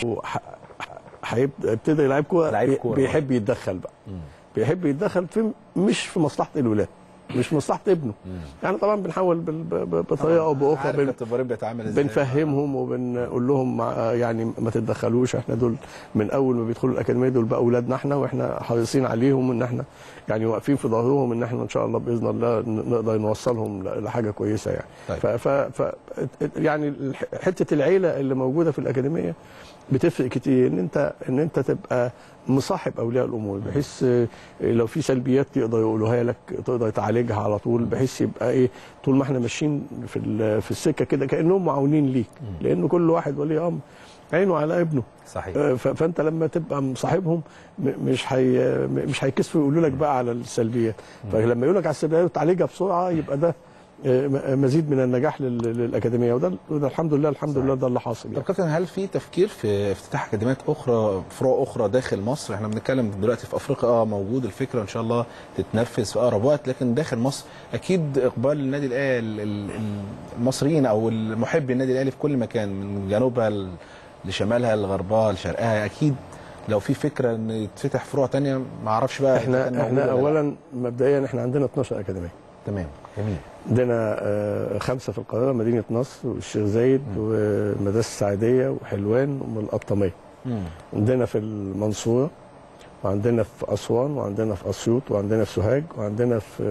هيبتدي يلعب كوره، بيحب يتدخل بقى. بيحب يتدخل في مش في مصلحه الولاد، مش مصلحه ابنه. يعني طبعا بنحاول بطريقه او باخرى بن بنفهمهم وبنقول لهم يعني ما تتدخلوش، احنا دول من اول ما بيدخلوا الاكاديميه دول بقى اولادنا احنا، واحنا حريصين عليهم ان احنا يعني واقفين في ظهرهم ان احنا ان شاء الله باذن الله نقدر نوصلهم لحاجه كويسه يعني. طيب. ف, ف يعني حته العيله اللي موجوده في الاكاديميه بتفرق كتير، ان انت ان انت تبقى مصاحب اولياء الامور، بحيث لو في سلبيات يقدر يقولوها لك تقدر تعالجها على طول، بحيث يبقى ايه طول ما احنا ماشيين في في السكه كده كانهم معاونين ليك، لان كل واحد ولي امر عينه على ابنه. صحيح. فانت لما تبقى مصاحبهم مش هي مش هيكسفوا يقولوا لك بقى على السلبيات، فلما يقول لك على السلبيات وتعالجها بسرعه يبقى ده مزيد من النجاح للاكاديميه، وده وده الحمد لله الحمد لله ده اللي حاصل. طب كابتن، هل في تفكير في افتتاح اكاديميات اخرى، فروع اخرى داخل مصر؟ احنا بنتكلم دلوقتي في افريقيا، اه موجود الفكره ان شاء الله تتنفذ في اقرب وقت، لكن داخل مصر اكيد اقبال النادي الاهلي، المصريين او محبي النادي الاهلي في كل مكان من جنوبها لشمالها لغربها لشرقها، اكيد لو في فكره ان يتفتح فروع ثانيه ما اعرفش بقى. احنا احنا اولا مبدئيا احنا عندنا اتناشر اكاديميه. تمام، جميل. عندنا خمسه في القاهره، مدينه نصر والشيخ زايد ومدرسه السعيديه وحلوان والقطاميه. عندنا في المنصوره، وعندنا في اسوان، وعندنا في اسيوط، وعندنا في سوهاج، وعندنا في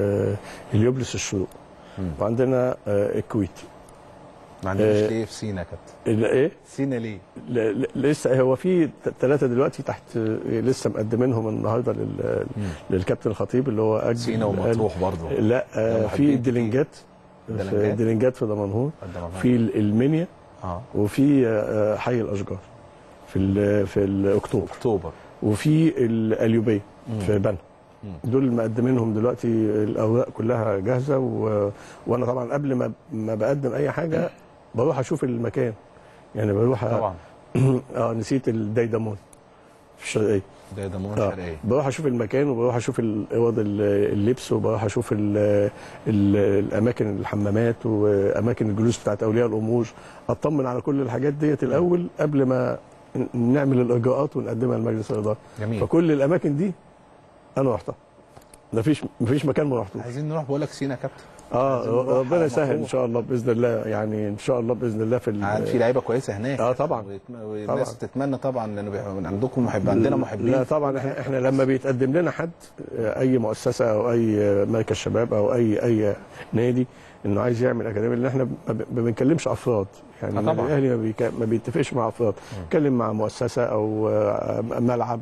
اليوبلس الشروق، وعندنا الكويت. ما عندناش آه ليه في سينا كابتن؟ ايه؟ سينا ليه؟ لسه هو في ثلاثه دلوقتي تحت، لسه مقدمينهم النهارده للكابتن الخطيب اللي هو اجل سينا ومطروح برضه. لا آه في الدلنجات، في الدلنجات في دمنهور، في المنيا، اه وفي آه حي الاشجار في في الاكتوبر اكتوبر وفي القليوبيه في بنها. دول مقدمينهم دلوقتي، الاوراق كلها جاهزه، و... وانا طبعا قبل ما ما بقدم اي حاجه بروح اشوف المكان، يعني بروح طبعا اه نسيت الديدمون في الشرقيه. ديدمون الشرقيه. بروح اشوف المكان، وبروح اشوف اوض اللبس، وبروح اشوف ال ال الاماكن الحمامات واماكن الجلوس بتاعت اولياء الامور، اطمن على كل الحاجات ديت الاول قبل ما نعمل الاجراءات ونقدمها لمجلس الاداره. جميل. فكل الاماكن دي انا رحتها، مفيش مفيش مكان ما رحتوش. عايزين نروح، بقول لك سينا يا كابتن. اه ربنا يسهل ان شاء الله باذن الله، يعني ان شاء الله باذن الله في في لعيبه كويسه هناك. اه طبعا، والناس تتمنى طبعا، لانه عندكم محب، عندنا محبين. لا طبعا، احنا احنا لما بيتقدم لنا حد، اي مؤسسه او اي مركز شباب او اي اي نادي انه عايز يعمل اكاديميه، لان احنا ما بنكلمش افراد، يعني طبعا الاهلي ما بيتفقش مع افراد، بيتكلم مع مؤسسه او ملعب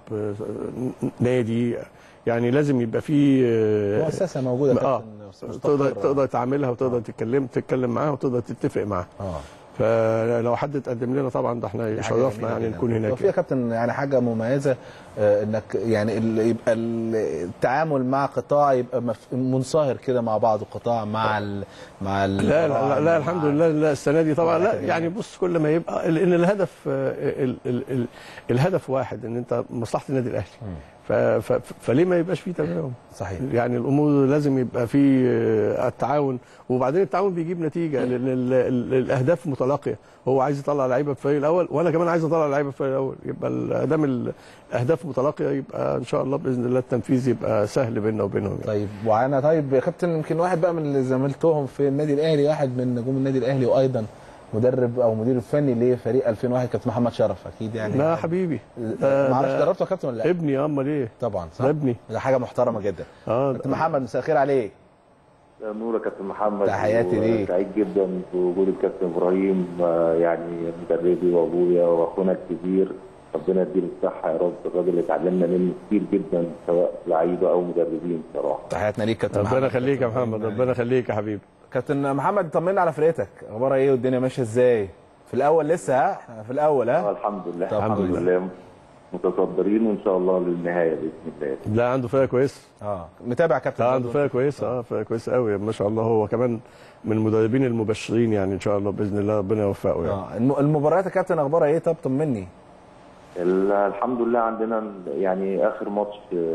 نادي، يعني لازم يبقى في مؤسسه موجوده اه تقدر تقدر تعملها، وتقدر تتكلم تتكلم معاها، وتقدر تتفق معاها. اه فلو حد اتقدم لنا طبعا ده احنا يشرفنا يعني نكون هناك. وفي يا كابتن يعني حاجه مميزه، آه انك يعني يبقى التعامل مع قطاع يبقى منصهر كده مع بعض القطاع مع ال مع ال لا لا لا, لا الحمد لله. لا السنه دي طبعا لا، يعني بص كل ما يبقى ان الهدف ال ال ال الهدف واحد، ان انت مصلحه النادي الاهلي. فليه ما يبقاش فيه تفاهم؟ صحيح. يعني الامور لازم يبقى فيه التعاون، وبعدين التعاون بيجيب نتيجه، لان الاهداف متلاقيه، هو عايز يطلع لعيبه في الفريق الاول، وانا كمان عايز اطلع لعيبه في الفريق الاول، يبقى ادام الاهداف متلاقيه يبقى ان شاء الله باذن الله التنفيذ يبقى سهل بيننا وبينهم. يعني. طيب وانا طيب يا كابتن، يمكن واحد بقى من اللي زميلتهم في النادي الاهلي، واحد من نجوم النادي الاهلي، وايضا مدرب او مدير الفني لفريق ألفين وواحد، كابتن محمد شرف، اكيد يعني. لا حبيبي، ما اعرفش دربته يا كابتن ولا لا؟ ابني. امال ايه؟ طبعا صح، ابني. ده حاجه محترمه جدا. اه كابتن محمد، مساء الخير عليك. نور يا كابتن محمد. تحياتي ليك. سعيد جدا بوجود الكابتن ابراهيم، يعني مدربي وابويا واخونا الكبير، ربنا يديله الصحه يا رب. الراجل اللي اتعلمنا منه كتير جدا، سواء لعيبه او مدربين صراحه. تحياتنا ليك كابتن محمد. ربنا يخليك يا محمد، ربنا يخليك يا حبيبي. كابتن محمد، طمنا على فرقتك، اخبارها ايه والدنيا ماشيه ازاي؟ في الاول لسه، ها احنا في الاول. ها الحمد لله الحمد لله متصدرين، وان شاء الله للنهايه باذن الله. لا عنده فرقه كويسه. اه متابع كابتن. لا عنده فرقه كويسه، اه فرقه كويسه قوي ما شاء الله، هو كمان من المدربين المبشرين، يعني ان شاء الله باذن الله ربنا يوفقه. يعني اه المباريات يا كابتن اخبارها ايه؟ طب طمني. الحمد لله عندنا يعني اخر ماتش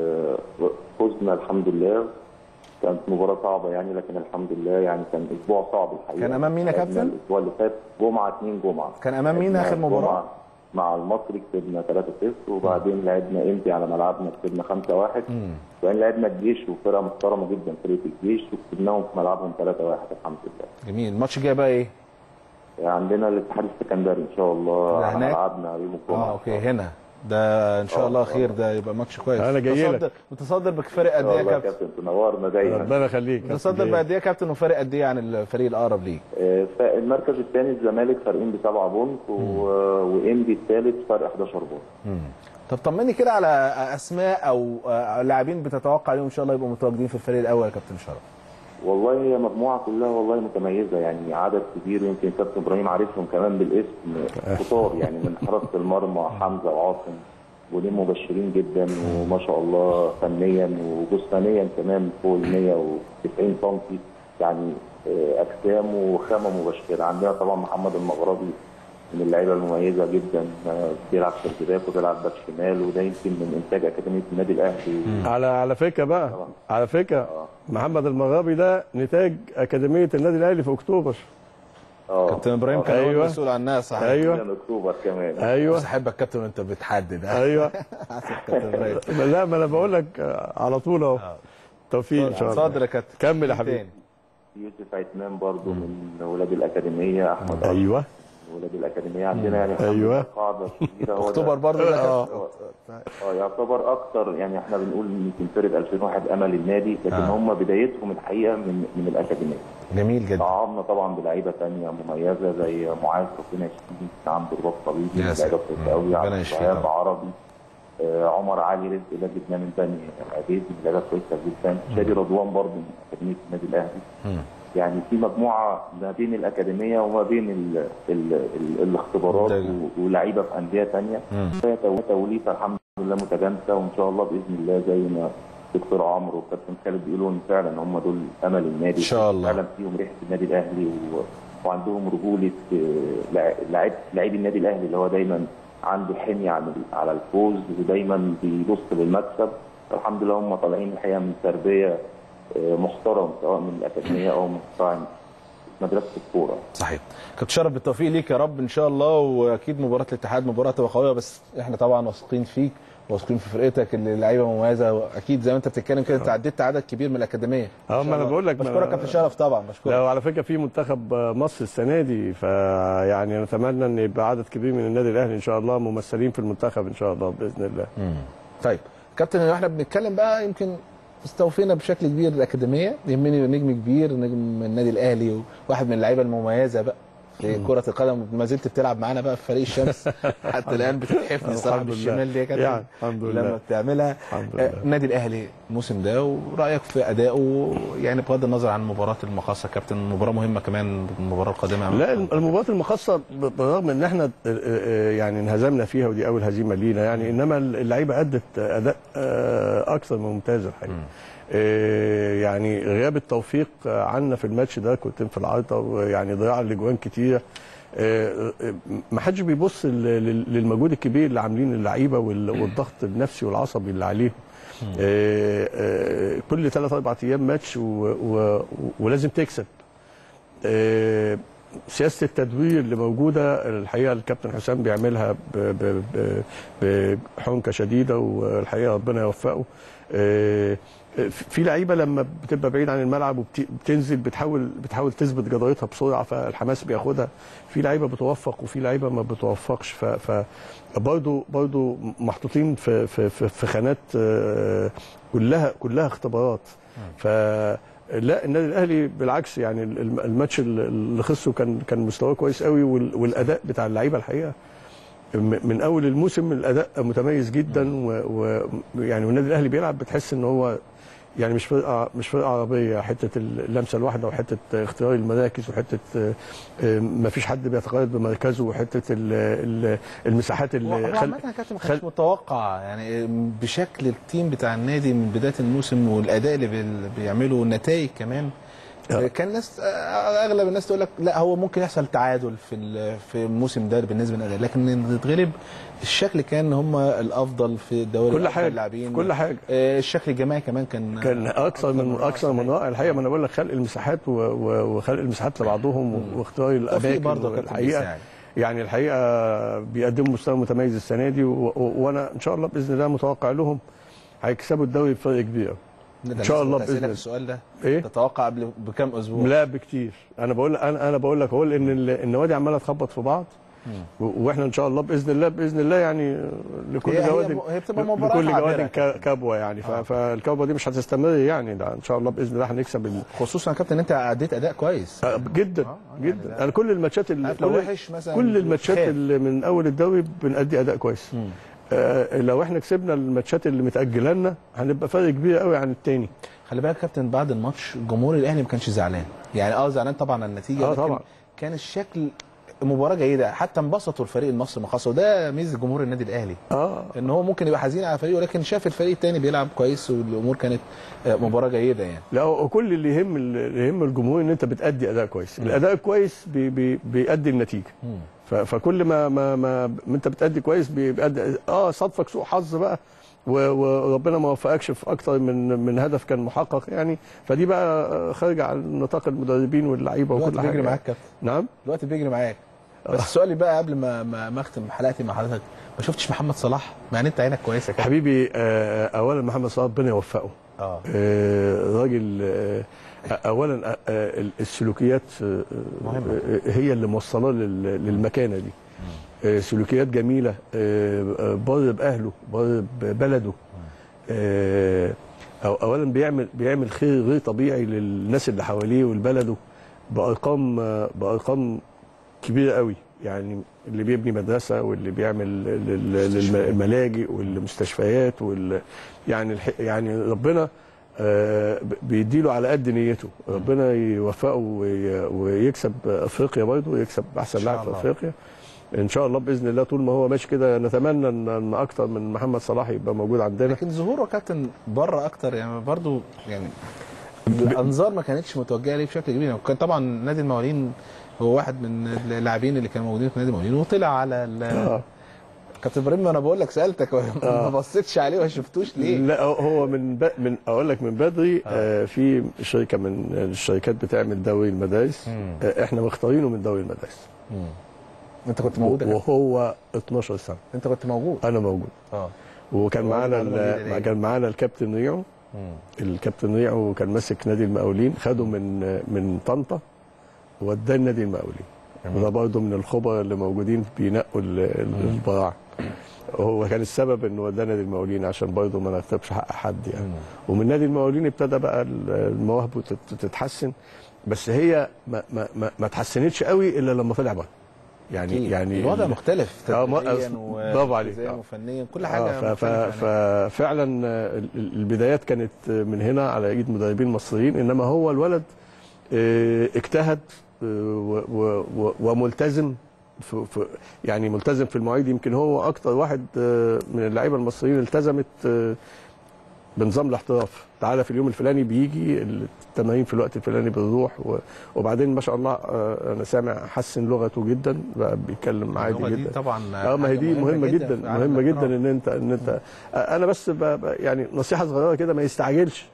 فزنا الحمد لله، كانت مباراة صعبة يعني، لكن الحمد لله يعني كان اسبوع صعب الحقيقة. كان امام مين يا كابتن؟ الاسبوع اللي فات جمعة اتنين جمعة. كان امام مين اخر مباراة؟ مع المصري كسبنا ثلاثة صفر، وبعدين لعبنا انتي على ملعبنا كسبنا خمسة واحد، وبعدين لعبنا الجيش وفرقة محترمة جدا فرقة الجيش، وكسبناهم في ملعبهم ثلاثة واحد الحمد لله. جميل. الماتش الجاي بقى ايه؟ عندنا الاتحاد السكندري ان شاء الله على ملعبنا يوم الجمعة. اه اوكي هنا. ده ان شاء الله خير، ده يبقى ماتش كويس. انا جاي لك. متصدر بفرق قد ايه يا كابتن؟ تنورنا دايما. ربنا يخليك. متصدر بقد ايه يا كابتن، وفارق قد ايه عن الفريق الاقرب ليك؟ المركز الثاني الزمالك فارقين بسبعة بونت، وانبي الثالث فرق احداشر بونت. طب طمني كده على اسماء او لاعبين بتتوقع عليهم ان شاء الله يبقوا متواجدين في الفريق الاول يا كابتن شرف. والله هي مجموعه كلها والله متميزه، يعني عدد كبير، يمكن كابتن ابراهيم عارفهم كمان بالاسم كتار، يعني من حراسه المرمى حمزه وعاصم، ودي مبشرين جدا وما شاء الله فنيا وجسمانيا كمان فوق ال مية وتسعين سم، يعني اجسام وخامه مبشره. عندنا طبعا محمد المغربي من اللعيبه المميزه جدا، بيلعب سيرفيداك وبيلعب باك شمال، وده يمكن من انتاج اكاديميه النادي الاهلي. على على فكره بقى طبعا. على فكره آه. محمد المغربي ده نتاج اكاديميه النادي الاهلي في اكتوبر. اه كابتن ابراهيم كان هو أيوة. مسؤول عنها صحيح. ايوه من اكتوبر كمان. ايوه بس احبك كابتن وانت بتحدد. ايوه لا ما انا بقول لك على طول اهو. توفيق ان شاء الله. اتفضل يا كابتن. كمل يا حبيبي. يوسف عثمان برضو من ولاد الاكاديميه. احمد ايوه ولاد الاكاديميه عندنا يعني ايوه قاعده كبيره. هو اكتوبر برضه اه اه يعتبر اكتر، يعني احنا بنقول يمكن فرقه ألفين وواحد امل النادي، لكن آه. هم بدايتهم الحقيقه من من الاكاديميه. جميل جدا. تعاقدنا طبعا بلعيبه ثانيه مميزه زي معاذ ربنا يشفيه، عنده رباط طبيعي، لعيبه كويسه قوي. عبد الوهاب عربي، آه عمر علي رزق ده جبناه من بني عبيد، لعيبه كويسه جدا. شادي رضوان برضه من اكاديميه النادي الاهلي. يعني في مجموعه ما بين الاكاديميه وما بين ال ال ال الاختبارات ولاعيبه في انديه ثانيه. توليفه الحمد لله متجانسه، وان شاء الله باذن الله زي ما دكتور عمرو والكابتن خالد بيقولوا ان فعلا هم دول امل النادي ان شاء الله. فعلا فيهم ريحه النادي الاهلي و... وعندهم رجوله لعيب لعيب النادي الاهلي اللي هو دايما عنده حميه على الفوز ودايما بيبص للمكسب. الحمد لله هم طالعين الحقيقه من تربيه محترم سواء من الاكاديميه او من قطاع مدرسه الكوره. صحيح. كابتن شرف بالتوفيق ليك يا رب ان شاء الله، واكيد مباراه الاتحاد مباراه تبقى قويه، بس احنا طبعا واثقين فيك واثقين في فرقتك اللي لعيبه مميزه، واكيد زي ما انت بتتكلم كده انت عديت عدد كبير من الاكاديميه. اه ما انا بقول لك بشكرك كابتن شرف طبعا. بشكرك. لا وعلى فكره في منتخب مصر السنه دي، فيعني نتمنى ان يبقى عدد كبير من النادي الاهلي ان شاء الله ممثلين في المنتخب ان شاء الله باذن الله. امم طيب كابتن احنا بنتكلم بقى يمكن استوفينا بشكل كبير الاكاديميه، يهمني نجم كبير نجم النادي الاهلي وواحد من اللعيبه المميزه بقى في كره القدم، ما زلت بتلعب معانا بقى في فريق الشمس حتى الان بتتحفني الصراحه بالشمال دي يا كابتن يعني الحمد لله لما بتعملها. النادي الاهلي الموسم ده ورايك في ادائه يعني بغض النظر عن مباراه المقاصه كابتن، مباراه مهمه كمان المباراه القادمه. لا المباراه المقاصه بالرغم ان احنا يعني انهزمنا فيها ودي اول هزيمه لينا يعني، انما اللعيبه ادت اداء اكثر من ممتاز الحقيقه. يعني غياب التوفيق عنا في الماتش ده كنت في العارضه، ويعني ضياع الاجوان كتير. ما حدش بيبص للمجهود الكبير اللي عاملين اللعيبه والضغط النفسي والعصبي اللي عليهم. كل ثلاث اربع ايام ماتش ولازم تكسب. سياسه التدوير اللي موجوده الحقيقه الكابتن حسام بيعملها بحنكه شديده، والحقيقه ربنا يوفقه. في لعيبه لما بتبقى بعيد عن الملعب وبتنزل بتحاول بتحاول تثبت جدارتها بسرعه، فالحماس بياخدها. في لعيبه بتوفق وفي لعيبه ما بتوفقش، ف برضه برضه محطوطين في في في خانات كلها كلها اختبارات. ف لا النادي الاهلي بالعكس يعني الماتش اللي خسره كان كان مستواه كويس قوي، والاداء بتاع اللعيبه الحقيقه من اول الموسم الاداء متميز جدا، ويعني والنادي الاهلي بيلعب بتحس ان هو يعني مش فرقه مش فرقه عربيه، حته اللمسه الواحده وحته اختيار المراكز وحته ما فيش حد بيتقيد بمركزه وحته المساحات اللي خل... كابتن ما كانش متوقع يعني بشكل التيم بتاع النادي من بدايه الموسم والاداء اللي بيعمله والنتائج كمان. كان الناس اغلب الناس تقول لك لا هو ممكن يحصل تعادل في في الموسم ده بالنسبه للاداء، لكن تتغلب الشكل كان هم الافضل في الدوري، كل حاجه اللاعبين كل حاجه. الشكل الجماعي كمان كان كان اكثر من اكثر من رائع الحقيقه. ما انا بقول لك خلق المساحات وخلق المساحات لبعضهم واختيار الاماكن الحقيقه يعني الحقيقه بيقدموا مستوى متميز السنه دي، وانا ان شاء الله باذن الله متوقع لهم هيكسبوا الدوري بفرق كبير ان شاء الله باذن الله. السؤال ده إيه؟ تتوقع قبل بكام اسبوع؟ لا بكتير. انا بقول انا انا بقول لك هو ان النوادي عماله تخبط في بعض، واحنا ان شاء الله باذن الله باذن الله يعني لكل جواد هي بتبقى مباراه لكل جواد كبوه يعني. آه. فالكبوه دي مش هتستمر يعني، ده ان شاء الله باذن الله هنكسب ال... خصوصا يا كابتن انت اديت اداء كويس آه جدا آه جدا. يعني انا كل الماتشات اللي لو وحش مثلا كل الماتشات اللي من اول الدوري بنأدي اداء كويس. آه لو احنا كسبنا الماتشات اللي متاجله لنا هنبقى فرق كبير قوي عن الثاني. خلي بالك يا كابتن بعد الماتش جمهور الاهلي ما كانش زعلان يعني، اه زعلان طبعا على النتيجه، آه لكن طبعا. كان الشكل مباراه جيده، حتى انبسطوا الفريق المصري مخصص، وده ميزه جمهور النادي الاهلي اه ان هو ممكن يبقى حزين على فريقه لكن شاف الفريق الثاني بيلعب كويس والامور كانت مباراه جيده يعني. لا وكل اللي يهم اللي يهم الجمهور ان انت بتادي اداء كويس، م. الاداء الكويس بي بي بيؤدي النتيجه، م. فكل ما ما ما انت بتادي كويس بيؤدي. اه صادفك سوء حظ بقى وربنا ما وفقكش في اكتر من من هدف كان محقق يعني، فدي بقى خارجه عن نطاق المدربين واللعيبه وكل حاجه. بيجري معاك كابتن. نعم دلوقتي بيجري معاك. بس آه. سؤالي بقى قبل ما ما اختم حلقتي مع حضرتك، ما شفتش محمد صلاح؟ مع ان انت عينك كويسه كده. حبيبي آه اولا محمد صلاح ربنا يوفقه. اه, آه راجل آه اولا آه السلوكيات آه هي اللي موصلاه للمكانه دي. آه سلوكيات جميله، آه بر باهله بر ببلده. آه أو اولا بيعمل بيعمل خير غير طبيعي للناس اللي حواليه ولبلده بارقام آه بارقام كبيره قوي يعني، اللي بيبني مدرسه واللي بيعمل الملاجئ والمستشفيات وال يعني يعني ربنا بيديله على قد نيته، ربنا يوفقه ويكسب افريقيا برضه ويكسب احسن لاعب في افريقيا ان شاء الله باذن الله. طول ما هو ماشي كده نتمنى ان اكتر من محمد صلاح يبقى موجود عندنا. لكن ظهوره كابتن بره اكتر يعني برضه يعني الانظار ما كانتش متوجهه ليه بشكل كبير. كان طبعا نادي المقاولين هو واحد من اللاعبين اللي كانوا موجودين في نادي المقاولين وطلع على ال كابتن ابراهيم. انا بقول لك سالتك ما بصيتش عليه وما شفتوش ليه؟ لا هو من ب... من اقول لك من بدري. آه في شركه من الشركات بتعمل دوري المدارس، آه احنا مختارينه من دوري المدارس. مم. انت كنت موجود؟ وهو اتناشر سنه. انت كنت موجود؟ انا موجود. اه وكان معانا ال... كان معانا الكابتن ريعو. الكابتن ريعو كان ماسك نادي المقاولين، خده من من طنطا وداه نادي المقاولين. وده برضه من الخبراء اللي موجودين بينقوا البراعم. هو كان السبب انه وداه نادي المقاولين عشان برضه ما نغتابش حق حد يعني. مم. ومن نادي المقاولين ابتدى بقى المواهب تتحسن، بس هي ما ما ما, ما اتحسنتش قوي الا لما طلع بره. يعني أكيد. يعني الوضع مختلف تدريبيا برافو عليك وفنيا كل حاجه. آه ففعلا البدايات كانت من هنا على ايد مدربين مصريين، انما هو الولد اجتهد وملتزم في في يعني ملتزم في المواعيد. يمكن هو اكتر واحد من اللعيبه المصريين التزمت بنظام الاحتراف. تعالى في اليوم الفلاني بيجي التمارين في الوقت الفلاني بنروح، وبعدين ما شاء الله انا سامع حسن لغته جدا بقى بيتكلم عادي جدا. دي طبعا اه ما هي دي مهمه جدا, جدا مهمه جدا ان انت ان انت انا بس يعني نصيحه صغيره كده، ما يستعجلش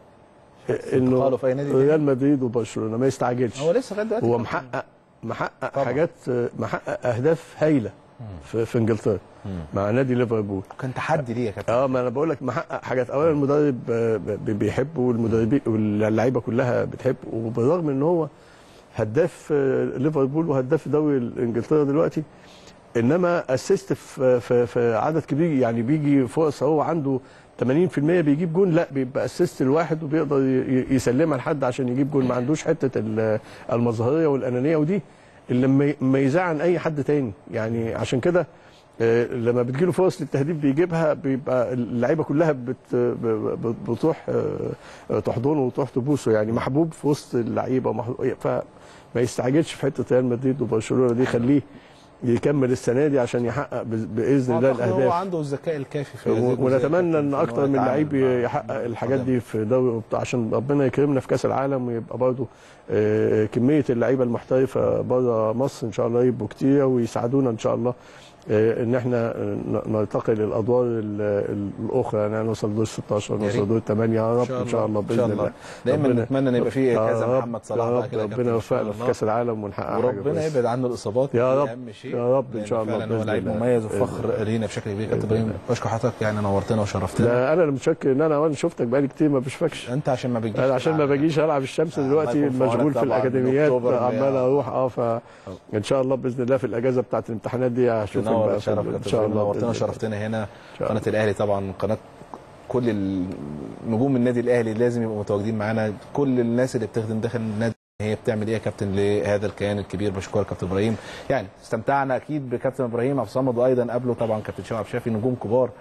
انه ريال مدريد وبرشلونه ما يستعجلش. هو لسه لغايه دلوقتي هو محقق محقق طبعا. حاجات محقق اهداف هايله في, في انجلترا مع نادي ليفربول. كان تحدي ليه يا كابتن؟ اه ما انا بقول لك محقق حاجات. اولا المدرب بيحبه والمدربين واللعيبه كلها بتحبه، وبالرغم ان هو هداف ليفربول وهداف دوري انجلترا دلوقتي، انما اسيست في, في, في عدد كبير يعني بيجي فرصه هو عنده ثمانين في المية بيجيب جون، لا بيبقى اسيست الواحد وبيقدر يسلمها لحد عشان يجيب جون. ما عندوش حته المظهريه والانانيه، ودي اللي مميزاه عن اي حد تاني يعني. عشان كده لما بتجيله فرص للتهديف بيجيبها، بيبقى اللعيبه كلها بت بتروح تحضنه وتروح تبوسه يعني، محبوب في وسط اللعيبه. فما يستعجلش في حته ريال مدريد وبرشلونه دي، خليه يكمل السنه دي عشان يحقق باذن الله الاهداف. هو عنده الذكاء الكافي في هذه، ونتمنى ان اكتر من لعيب يحقق الحاجات دي في دوري، عشان ربنا يكرمنا في كاس العالم ويبقى برضه كميه اللعيبه المحترفه بره مصر ان شاء الله يبقوا كتير ويساعدونا ان شاء الله ان احنا نرتقي للادوار الاخرى يعني، نوصل دور ستاشر نوصل دور ثمانية يا رب ان شاء الله باذن الله. دايما نتمنى ان يبقى في كذا محمد صلاح بقى كده. ربنا يوفقنا في كاس العالم ونحقق حاجه وربنا يبعد عنه الاصابات يا رب اهم شيء يا رب ان شاء الله. فعلا هو لعيب مميز وفخر لينا بشكل كبير. كابتن ابراهيم بشكر حضرتك يعني، نورتنا وشرفتنا. لا انا اللي متشكر ان انا وانا شفتك بقالي كتير ما بشوفكش. انت عشان ما بتجيش عشان ما باجيش العب الشمس دلوقتي، مشغول في الاكاديميات عمال اروح. اه فان شاء الله باذن الله في الاجازه بتاعه الامتحانات دي هشوفك بقى ان شاء الله. نورتنا وشرفتنا هنا قناه الاهلي. طبعا قناه كل نجوم النادي الاهلي لازم يبقوا متواجدين معانا. كل الناس اللي بتخدم داخل النادي هي بتعمل ايه يا كابتن لهذا الكيان الكبير. بشكرك كابتن ابراهيم. يعني استمتعنا اكيد بكابتن ابراهيم عبد الصمد، وايضا قبله طبعا كابتن شوقي عبد الشافي، نجوم كبار في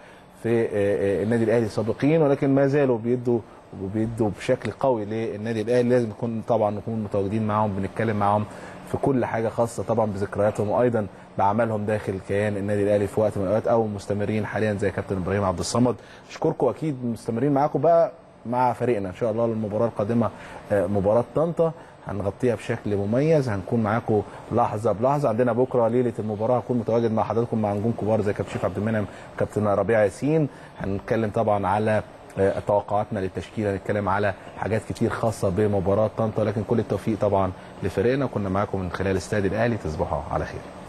في النادي الاهلي سابقين، ولكن ما زالوا بيدوا وبيدوا بشكل قوي للنادي الاهلي. لازم نكون طبعا نكون متواجدين معاهم، بنتكلم معاهم في كل حاجه خاصه طبعا بذكرياتهم وايضا بعملهم داخل كيان النادي الاهلي في وقت من الاوقات، او مستمرين حاليا زي كابتن ابراهيم عبد الصمد. اشكركم، اكيد مستمرين معاكم بقى مع فريقنا ان شاء الله. المباراه القادمه مباراه طنطا هنغطيها بشكل مميز، هنكون معاكم لحظه بلحظه. عندنا بكره ليله المباراه هكون متواجد مع حضراتكم مع نجوم كبار زي كابتن شريف عبد المنعم، كابتن ربيع ياسين. هنتكلم طبعا على توقعاتنا للتشكيله، هنتكلم على حاجات كتير خاصه بمباراه طنطا، لكن كل التوفيق طبعا لفريقنا. كنا معاكم من خلال استاد الاهلي، تصبحوا على خير.